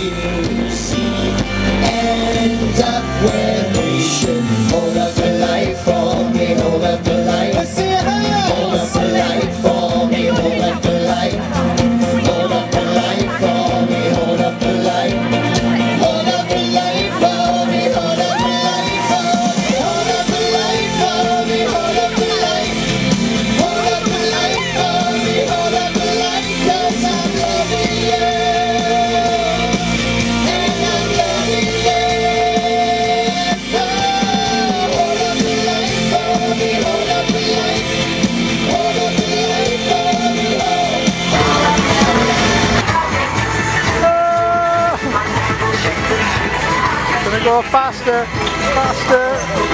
you see end up where we should. Hold up the light for me, hold up the light. Hold up the light for me, hold up the light. Hold up the light for me, hold up the light. Hold up the light for me, hold up the light for me. Hold up the light for me, hold up the light. Hold up the light for me, hold up the light. 'Cause I'm loving you, and I'm loving you. So hold up the light for me, hold up the light. Hold up the light for me, Gonna go faster, faster.